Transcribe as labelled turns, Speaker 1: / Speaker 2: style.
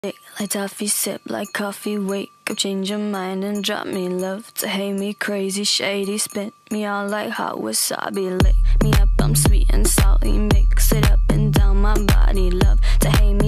Speaker 1: Like toffee, sip like coffee, wake up, change your mind and drop me love. To hate me crazy, shady, spit me all like hot wasabi. Lick me up, I'm sweet and salty, mix it up and down my body, love. To hate me